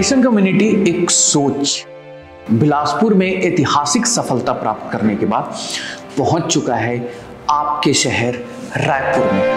Competition community एक सोच बिलासपुर में ऐतिहासिक सफलता प्राप्त करने के बाद पहुंच चुका है आपके शहर रायपुर में।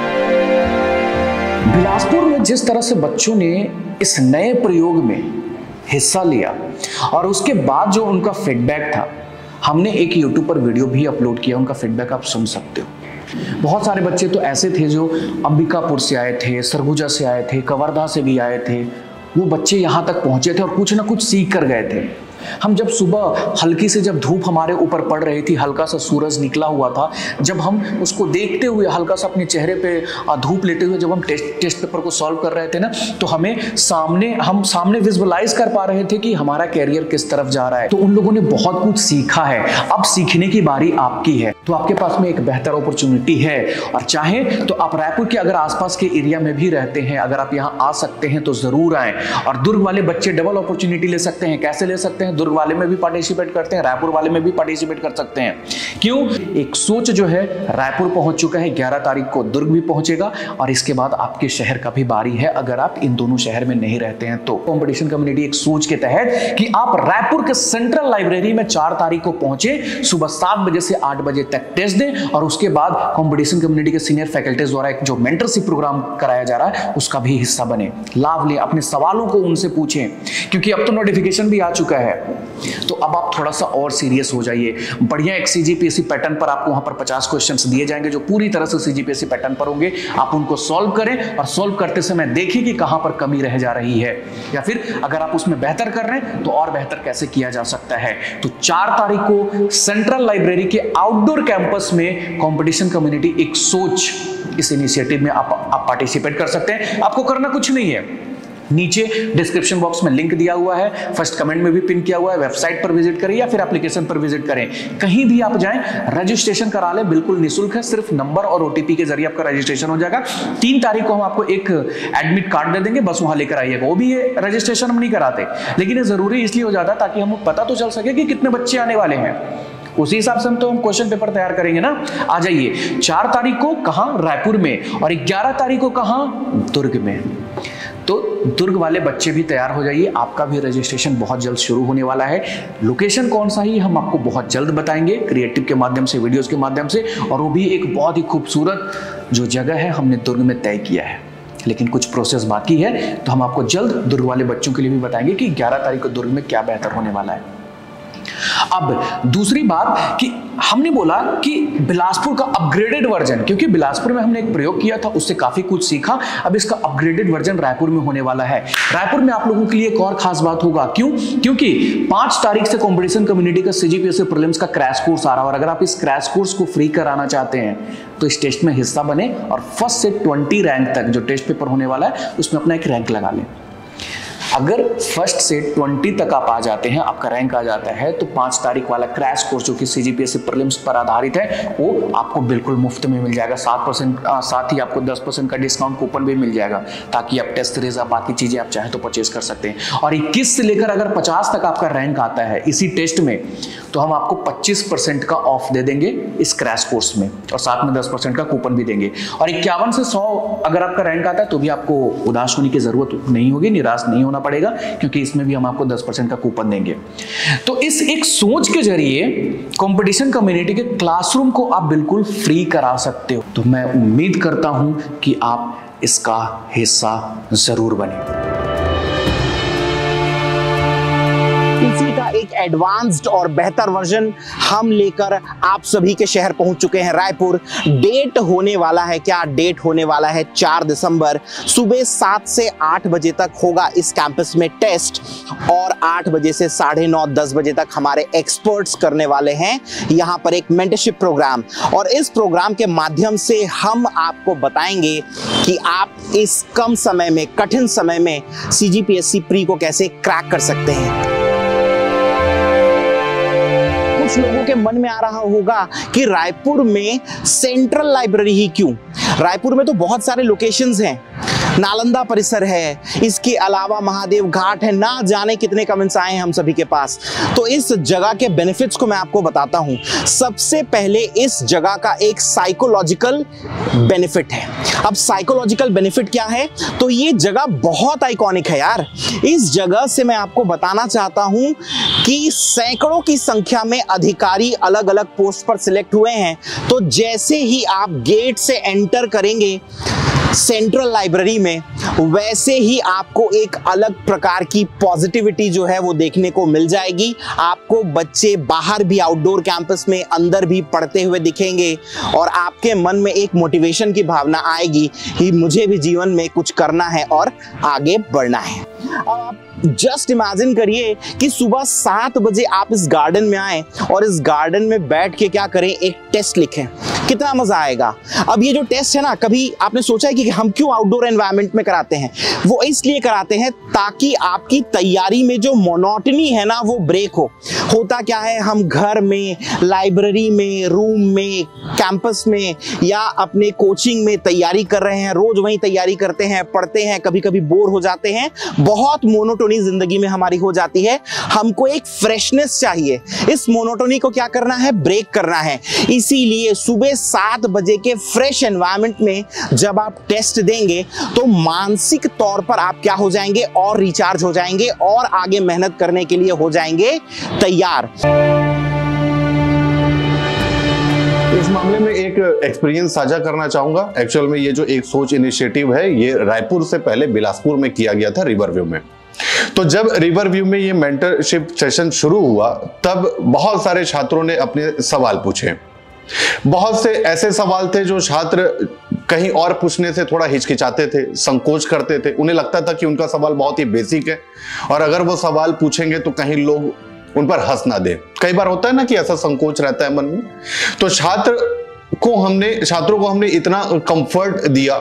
बिलासपुर में जिस तरह से बच्चों ने इस नए प्रयोग में हिस्सा लिया और उसके बाद जो उनका फीडबैक था, हमने एक यूट्यूब पर वीडियो भी अपलोड किया, उनका फीडबैक आप सुन सकते हो। बहुत सारे बच्चे तो ऐसे थे जो अंबिकापुर से आए थे, सरगुजा से आए थे, कवर्धा से भी आए थे। वो बच्चे यहाँ तक पहुंचे थे और कुछ ना कुछ सीख कर गए थे। हम जब सुबह हल्की से जब धूप हमारे ऊपर पड़ रही थी, हल्का सा सूरज निकला हुआ था, जब हम उसको देखते हुए हल्का सा अपने चेहरे पे धूप लेते हुए जब हम टेस्ट पेपर को सॉल्व कर रहे थे ना, तो हम सामने विजुअलाइज कर पा रहे थे कि हमारा कैरियर किस तरफ जा रहा है। तो उन लोगों ने बहुत कुछ सीखा है। अब सीखने की बारी आपकी है। तो आपके पास में एक बेहतर अपॉर्चुनिटी है और चाहें तो आप रायपुर के अगर आसपास के एरिया में भी रहते हैं, अगर आप यहाँ आ सकते हैं तो जरूर आएं। और दुर्ग वाले बच्चे डबल अपॉर्चुनिटी ले सकते हैं। कैसे ले सकते हैं? दुर्ग वाले में भी पार्टिसिपेट करते हैं, रायपुर वाले में भी पार्टिसिपेट कर सकते हैं। क्यों? एक सोच जो है रायपुर पहुंच चुका है, 11 तारीख को दुर्ग भी पहुंचेगा और इसके बाद आपके शहर का भी बारी है, अगर आप इन दोनों शहर में नहीं रहते हैं तो। कंपटीशन कम्युनिटी एक सोच के तहत कि आप रायपुर के सेंट्रल लाइब्रेरी में 4 तारीख को पहुंचे, सुबह 7 बजे से 8 बजे तक टेस्ट दें और उसके बाद कंपटीशन कम्युनिटी के सीनियर फैकल्टीज द्वारा एक जो मेंटरशिप प्रोग्राम कराया जा रहा है उसका भी हिस्सा बने। लाभ लें, अपने सवालों को उनसे पूछें, क्योंकि अब तो नोटिफिकेशन भी आ चुका है। तो अब आप थोड़ा सा और सीरियस हो जाइए। बढ़िया एक सीजीपीएससी पैटर्न पर आपको वहां पर 50 क्वेश्चंस दिए जाएंगे जो पूरी तरह से सीजीपीएससी पैटर्न पर होंगे। आप उनको सॉल्व करें और सॉल्व करते समय देखिए कि कहां पर कमी रह जा रही है, या फिर अगर आप उसमें बेहतर कर रहे हैं तो और बेहतर कैसे किया जा सकता है। तो 4 तारीख को सेंट्रल लाइब्रेरी के आउटडोर कैंपस में कंपटीशन कम्युनिटी एक सोच, इस इनिशिएटिव में आप पार्टिसिपेट कर सकते हैं। आपको करना कुछ नहीं है, नीचे डिस्क्रिप्शन बॉक्स में लिंक दिया हुआ है, फर्स्ट कमेंट में भी पिन किया हुआ है। वेबसाइट पर विजिट करें या फिर एप्लीकेशन पर विजिट करें, कहीं भी आप जाएं, रजिस्ट्रेशन करा लें, बिल्कुल निःशुल्क है। सिर्फ नंबर और ओटीपी के जरिए आपका रजिस्ट्रेशन हो जाएगा। 3 तारीख को हम आपको एक एडमिट कार्ड दे देंगे, बस वहां लेकर आइएगा। वो भी ये रजिस्ट्रेशन हम नहीं कराते, लेकिन ये जरूरी इसलिए हो जाता है ताकि हमें पता तो चल सके कि कितने बच्चे आने वाले हैं। उसी हिसाब से हम क्वेश्चन पेपर तैयार करेंगे ना। आ जाइए 4 तारीख को कहां? रायपुर में। और 11 तारीख को कहां? दुर्ग में। तो दुर्ग वाले बच्चे भी तैयार हो जाइए, आपका भी रजिस्ट्रेशन बहुत जल्द शुरू होने वाला है। लोकेशन कौन सा ही हम आपको बहुत जल्द बताएंगे, क्रिएटिव के माध्यम से, वीडियोस के माध्यम से, और वो भी एक बहुत ही खूबसूरत जो जगह है हमने दुर्ग में तय किया है। लेकिन कुछ प्रोसेस बाकी है, तो हम आपको जल्द दुर्ग वाले बच्चों के लिए भी बताएंगे कि 11 तारीख को दुर्ग में क्या बेहतर होने वाला है। अब दूसरी बात कि हमने बोला कि बिलासपुर का अपग्रेडेड वर्जन, क्योंकि बिलासपुर में हमने एक प्रयोग किया था, उससे काफी कुछ सीखा। अब इसका अपग्रेडेड वर्जन रायपुर में होने वाला है। रायपुर में आप लोगों के लिए एक और खास बात होगा। क्यों? क्योंकि 5 तारीख से कंपटीशन कम्युनिटी का सीजीपीएससी प्रीलिम्स का क्रैश कोर्स आ रहा है और अगर आप इस क्रैश कोर्स को फ्री कराना चाहते हैं तो इस टेस्ट में हिस्सा बने और फर्स्ट से 20 रैंक तक जो टेस्ट पेपर होने वाला है उसमें अपना एक रैंक लगा लें। अगर फर्स्ट से 20 तक आप आ जाते हैं, आपका रैंक आ जाता है, तो 5 तारीख वाला क्रैश कोर्स जो कि सीजीपीएससी प्रीलिम्स पर आधारित है वो आपको बिल्कुल मुफ्त में मिल जाएगा। 7% साथ ही आपको 10% का डिस्काउंट कूपन भी मिल जाएगा, ताकि आप टेस्ट सीरीज, बाकी चीजें आप चाहें तो परचेज कर सकते हैं। और 21 से लेकर अगर 50 तक आपका रैंक आता है इसी टेस्ट में, तो हम आपको 25% का ऑफ दे देंगे इस क्रैश कोर्स में, और साथ में 10% का कूपन भी देंगे। और 51 से 100 अगर आपका रैंक आता है तो भी आपको उदास होने की जरूरत नहीं होगी, निराश नहीं होना पड़ेगा, क्योंकि इसमें भी हम आपको 10% का कूपन देंगे। तो इस एक सोच के जरिए कंपटीशन कम्युनिटी के क्लासरूम को आप बिल्कुल फ्री करा सकते हो। तो मैं उम्मीद करता हूं कि आप इसका हिस्सा जरूर बने। इसी का एक एडवांस्ड और बेहतर वर्जन हम लेकर आप सभी के शहर पहुंच चुके हैं, रायपुर। डेट होने वाला है क्या? डेट होने वाला है 4 दिसंबर। सुबह 7 से 8 बजे तक होगा इस कैंपस में टेस्ट और 8 बजे से 9:30 10 बजे तक हमारे एक्सपर्ट्स करने वाले हैं यहाँ पर एक मेंटरशिप प्रोग्राम। और इस प्रोग्राम के माध्यम से हम आपको बताएंगे कि आप इस कम समय में, कठिन समय में सीजीपीएससी प्री को कैसे क्रैक कर सकते हैं। कुछ लोगों के मन में आ रहा होगा कि रायपुर में सेंट्रल लाइब्रेरी ही क्यों? रायपुर में तो बहुत सारे लोकेशंस हैं। नालंदा परिसर है, इसके अलावा महादेव घाट है, ना जाने कितने कमेंट्स आए हैं हम सभी के पास। तो इस जगह के बेनिफिट्स को मैं आपको बताता हूं। सबसे पहले इस जगह का एक साइकोलॉजिकल बेनिफिट है। अब साइकोलॉजिकल बेनिफिट क्या है? तो ये जगह बहुत आइकॉनिक है यार। इस जगह से मैं आपको बताना चाहता हूं कि सैकड़ों की संख्या में अधिकारी अलग अलग पोस्ट पर सिलेक्ट हुए हैं। तो जैसे ही आप गेट से एंटर करेंगे सेंट्रल लाइब्रेरी में, वैसे ही आपको एक अलग प्रकार की पॉजिटिविटी जो है वो देखने को मिल जाएगी। आपको बच्चे बाहर भी आउटडोर कैंपस में, अंदर भी पढ़ते हुए दिखेंगे और आपके मन में एक मोटिवेशन की भावना आएगी कि मुझे भी जीवन में कुछ करना है और आगे बढ़ना है। अब आप जस्ट इमेजिन करिए कि सुबह 7 बजे आप इस गार्डन में आए और इस गार्डन में बैठ के क्या करें, एक टेस्ट लिखें। कितना मजा आएगा। अब ये जो टेस्ट है ना, कभी आपने सोचा है कि हम क्यों आउटडोर एनवायरनमेंट में कराते हैं? वो इसलिए कराते हैं ताकि आपकी तैयारी में जो मोनोटनी है ना वो ब्रेक हो। होता क्या है, हम घर में, लाइब्रेरी में, रूम में, कैंपस में या अपने कोचिंग में तैयारी कर रहे हैं, रोज वहीं तैयारी करते हैं, पढ़ते हैं, कभी कभी बोर हो जाते हैं, बहुत मोनोटोनी जिंदगी में हमारी हो जाती है। हमको एक फ्रेशनेस चाहिए। इस मोनोटोनी को क्या करना है? ब्रेक करना है। इसीलिए सुबह 7 बजे के फ्रेश एनवायरनमेंट में जब आप टेस्ट देंगे तो मानसिक तौर पर आप क्या हो जाएंगे, और रिचार्ज हो जाएंगे और आगे मेहनत करने के लिए हो जाएंगे तैयार। इस मामले में एक एक्सपीरियंस साझा करना चाहूंगा। एक्चुअल में ये जो एक सोच इनिशिएटिव है, ये रायपुर से पहले बिलासपुर में किया गया था, रिवरव्यू में। तो जब रिवरव्यू में ये मेंटरशिप सेशन शुरू हुआ, तब बहुत सारे छात्रों ने अपने सवाल पूछे। बहुत से ऐसे सवाल थे जो छात्र कहीं और पूछने से थोड़ा हिचकिचाते थे, संकोच करते थे। उन्हें लगता था कि उनका सवाल बहुत ही बेसिक है और अगर वो सवाल पूछेंगे तो कहीं लोग उन पर हंस ना दे। कई बार होता है ना कि ऐसा संकोच रहता है मन में। तो छात्रों को हमने इतना कंफर्ट दिया,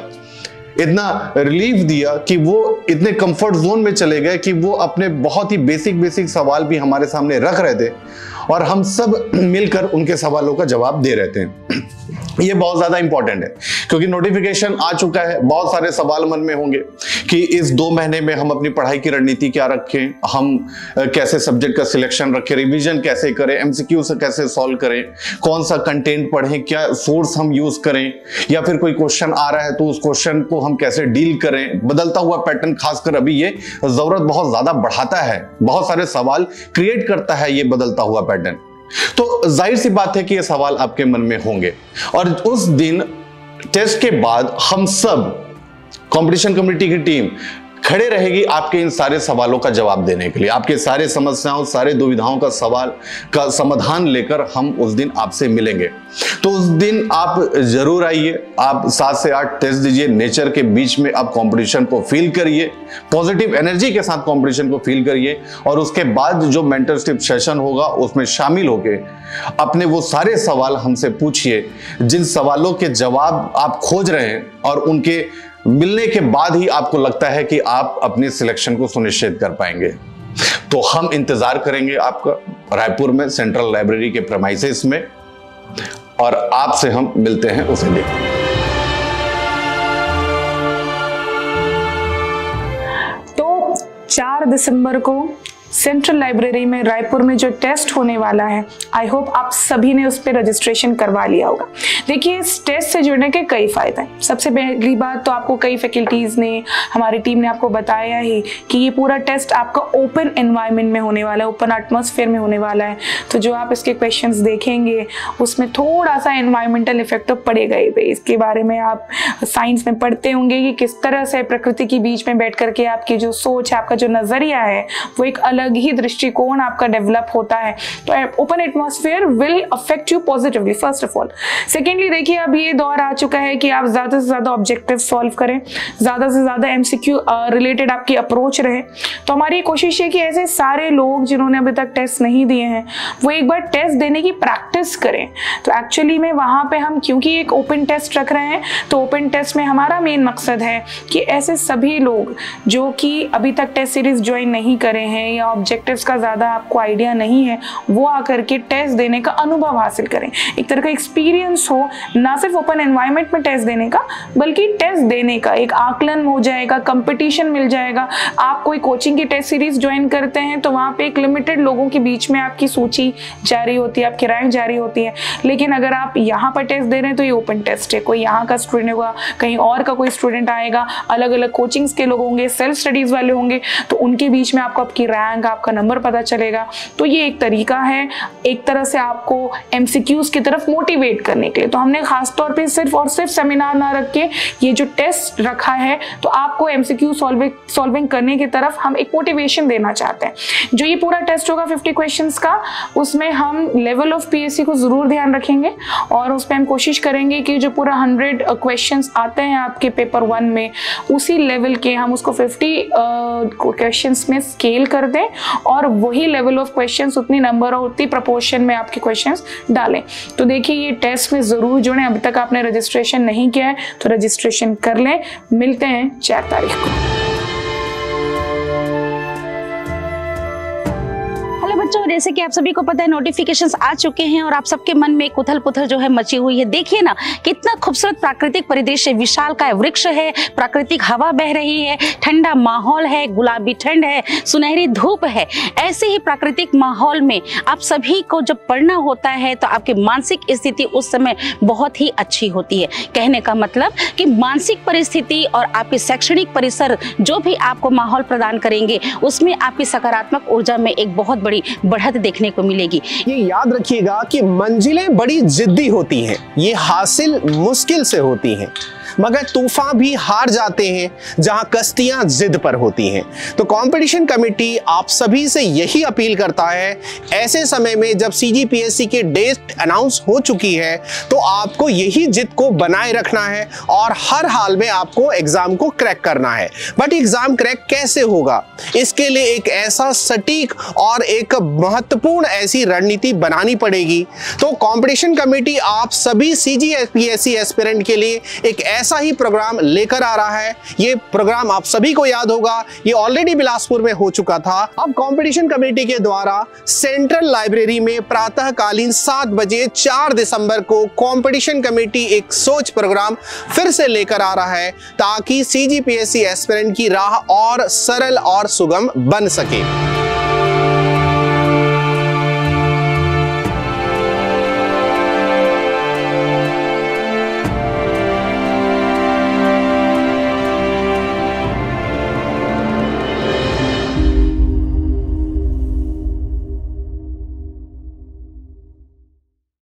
इतना रिलीफ दिया कि वो इतने कंफर्ट जोन में चले गए कि वो अपने बहुत ही बेसिक सवाल भी हमारे सामने रख रहे थे और हम सब मिलकर उनके सवालों का जवाब दे रहे थे। ये बहुत ज्यादा इंपॉर्टेंट है क्योंकि नोटिफिकेशन आ चुका है। बहुत सारे सवाल मन में होंगे कि इस 2 महीने में हम अपनी पढ़ाई की रणनीति क्या रखें, हम कैसे सब्जेक्ट का सिलेक्शन रखें, रिवीजन कैसे करें, एमसीक्यू से कैसे सॉल्व करें, कौन सा कंटेंट पढ़ें, क्या सोर्स हम यूज करें, या फिर कोई क्वेश्चन आ रहा है तो उस क्वेश्चन को हम कैसे डील करें। बदलता हुआ पैटर्न खासकर अभी ये जरूरत बहुत ज्यादा बढ़ाता है, बहुत सारे सवाल क्रिएट करता है ये बदलता हुआ पैटर्न। तो जाहिर सी बात है कि ये सवाल आपके मन में होंगे और उस दिन टेस्ट के बाद हम सब कंपटीशन कमेटी की टीम खड़े रहेगी आपके इन सारे सवालों का जवाब देने के लिए। आपके सारे समस्याओं, सारे दुविधाओं का सवाल का समाधान लेकर हम उस दिन आपसे मिलेंगे। तो उस दिन आप जरूर आइए, आप 7 से 8 टेस्ट दीजिए, नेचर के बीच में आप कंपटीशन को फील करिए, पॉजिटिव एनर्जी के साथ कंपटीशन को फील करिए और उसके बाद जो मेंटरशिप सेशन होगा उसमें शामिल होके अपने वो सारे सवाल हमसे पूछिए जिन सवालों के जवाब आप खोज रहे हैं और उनके मिलने के बाद ही आपको लगता है कि आप अपनी सिलेक्शन को सुनिश्चित कर पाएंगे। तो हम इंतजार करेंगे आपका रायपुर में सेंट्रल लाइब्रेरी के प्रेमाइसेस में और आपसे हम मिलते हैं उसी दिन। तो 4 दिसंबर को सेंट्रल लाइब्रेरी में रायपुर में जो टेस्ट होने वाला है, आई होप आप सभी ने उस पर रजिस्ट्रेशन करवा लिया होगा। देखिए, इस टेस्ट से जुड़ने के कई फायदे हैं। सबसे पहली बात तो आपको कई फैकल्टीज ने, हमारी टीम ने आपको बताया ही कि ये पूरा टेस्ट आपका ओपन एनवायरनमेंट में होने वाला है, ओपन एटमॉस्फेयर में होने वाला है। तो जो आप इसके क्वेश्चंस देखेंगे उसमें थोड़ा सा एनवायरमेंटल इफेक्ट तो पड़ेगा ही। इसके बारे में आप साइंस में पढ़ते होंगे कि किस तरह से प्रकृति के बीच में बैठ करके आपकी जो सोच है, आपका जो नजरिया है, वो एक अलग ही दृष्टिकोण आपका डेवलप होता है। तो open atmosphere will affect you positively first of all. Secondly, देखिए अब ये दौर आ चुका है कि आप ज्यादा से ज्यादा ऑब्जेक्टिव सॉल्व करें, ज्यादा से ज्यादा एमसीक्यू रिलेटेड आपकी अप्रोच रहे। तो हमारी कोशिश है कि ऐसे सारे लोग जिन्होंने अभी तक टेस्ट नहीं दिए हैं वो एक बार टेस्ट देने की प्रैक्टिस करें। तो एक्चुअली में वहां पे हम क्योंकि एक ओपन टेस्ट रख रहे हैं, तो ओपन टेस्ट में हमारा मेन मकसद है कि ऐसे सभी लोग जो कि अभी तक टेस्ट सीरीज ज्वाइन नहीं करे हैं या या ऑब्जेक्टिव्स का ज़्यादा आपको आइडिया नहीं है, वो आकर के टेस्ट देने का अनुभव हासिल करें, एक तरह का एक्सपीरियंस हो, ना सिर्फ ओपन एनवायरनमेंट में टेस्ट देने का बल्कि टेस्ट देने का एक आकलन हो जाएगा, कंपटीशन मिल जाएगा। आप कोई कोचिंग की टेस्ट सीरीज ज्वाइन करते हैं तो वहाँ पे एक लिमिटेड लोगों के बीच में आपकी सूची जारी होती है, आपकी रैंक जारी होती है। लेकिन अगर आप यहाँ पर टेस्ट दे रहे हैं तो ये ओपन टेस्ट है, कोई यहाँ का स्टूडेंट होगा, कहीं और का कोई स्टूडेंट आएगा, अलग अलग कोचिंग्स के लोग होंगे, सेल्फ स्टडीज वाले होंगे, तो उनके बीच में आपको आपकी रैंक, आपका नंबर पता चलेगा। तो ये एक तरीका है एक तरह से आपको एमसीक्यूज की तरफ मोटिवेट करने के लिए। तो हमने खासतौर पे सिर्फ और सिर्फ सेमिनार ना रख के ये जो टेस्ट रखा है, तो आपको एमसीक्यू सॉल्विंग करने की तरफ हम एक मोटिवेशन देना चाहते हैं। जो ये पूरा टेस्ट होगा 50 क्वेश्चंस का, उसमें हम लेवल ऑफ पीएससी को जरूर ध्यान रखेंगे और उस पर हम कोशिश करेंगे कि जो पूरा 100 क्वेश्चंस आते हैं आपके पेपर 1 में, उसी लेवल के हम उसको 50 क्वेश्चंस में स्केल कर दें और वही लेवल ऑफ क्वेश्चंस उतनी नंबर और उतनी प्रपोर्शन में आपके क्वेश्चंस डालें। तो देखिए ये टेस्ट में जरूर जुड़ें। अभी तक आपने रजिस्ट्रेशन नहीं किया है तो रजिस्ट्रेशन कर लें। मिलते हैं 4 तारीख को। बच्चों, जैसे कि आप सभी को पता है नोटिफिकेशंस आ चुके हैं और आप सबके मन में एक उथल पुथल जो है मची हुई है। देखिए ना कितना खूबसूरत प्राकृतिक परिदृश्य, विशाल का वृक्ष है, प्राकृतिक हवा बह रही है, ठंडा माहौल है, गुलाबी ठंड है, सुनहरी धूप है। ऐसे ही प्राकृतिक माहौल में आप सभी को जब पढ़ना होता है तो आपकी मानसिक स्थिति उस समय बहुत ही अच्छी होती है। कहने का मतलब कि मानसिक परिस्थिति और आपके शैक्षणिक परिसर जो भी आपको माहौल प्रदान करेंगे उसमें आपकी सकारात्मक ऊर्जा में एक बहुत बड़ी बढ़त देखने को मिलेगी। ये याद रखिएगा कि मंजिलें बड़ी जिद्दी होती हैं, ये हासिल मुश्किल से होती हैं, मगर तूफान भी हार जाते हैं जहां कश्तियां जिद पर होती हैं। तो कंपटीशन कमेटी आप सभी से यही अपील करता है, ऐसे समय में जब सीजीपीएससी की डेट अनाउंस हो चुकी है तो आपको यही जिद को बनाए रखना है और हर हाल में आपको एग्जाम को क्रैक करना है। बट एग्जाम क्रैक कैसे होगा, इसके लिए एक ऐसा सटीक और एक महत्वपूर्ण ऐसी रणनीति बनानी पड़ेगी। तो कंपटीशन कमेटी आप सभी सीजीपीएससी एस्पिरेंट के लिए एक ऐसा ही प्रोग्राम लेकर आ रहा है। ये प्रोग्राम आप सभी को याद होगा, ये ऑलरेडी बिलासपुर में हो चुका था। अब कंपटीशन कमेटी के द्वारा सेंट्रल लाइब्रेरी में प्रातःकालीन 7 बजे 4 दिसंबर को कंपटीशन कमेटी एक सोच प्रोग्राम फिर से लेकर आ रहा है ताकि सीजीपीएससी एस्पिरेंट की राह और सरल और सुगम बन सके।